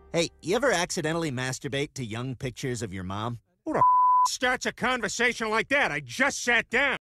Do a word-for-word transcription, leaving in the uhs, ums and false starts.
Hey, you ever accidentally masturbate to young pictures of your mom? Who the f*** starts a conversation like that? I just sat down.